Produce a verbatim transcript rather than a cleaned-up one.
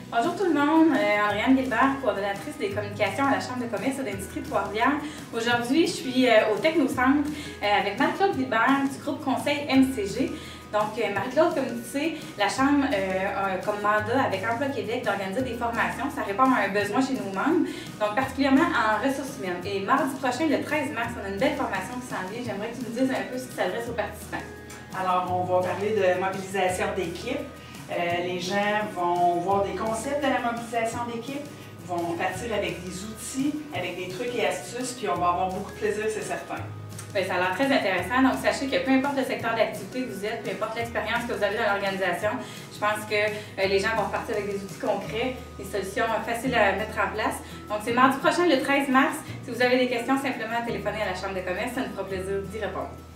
Bonjour tout le monde, euh, Andréane Guilbert, coordonnatrice des communications à la Chambre de commerce et d'industrie de Trois-Rivières. Aujourd'hui, je suis euh, au Technocentre euh, avec Marie-Claude Guilbert du groupe conseil M C G. Donc, euh, Marie-Claude, comme tu sais, la Chambre euh, a comme mandat avec Emploi Québec d'organiser des formations. Ça répond à un besoin chez nos membres, donc particulièrement en ressources humaines. Et mardi prochain, le treize mars, on a une belle formation qui s'en vient. J'aimerais que tu nous dises un peu ce qui s'adresse aux participants. Alors, on va parler de mobilisation d'équipe. Euh, les gens vont voir des concepts de la mobilisation d'équipe, vont partir avec des outils, avec des trucs et astuces, puis on va avoir beaucoup de plaisir, c'est certain. Bien, ça a l'air très intéressant. Donc, sachez que peu importe le secteur d'activité que vous êtes, peu importe l'expérience que vous avez dans l'organisation, je pense que euh, les gens vont partir avec des outils concrets, des solutions euh, faciles à mettre en place. Donc, c'est mardi prochain, le treize mars. Si vous avez des questions, simplement téléphonez à la Chambre de commerce. Ça nous fera plaisir d'y répondre.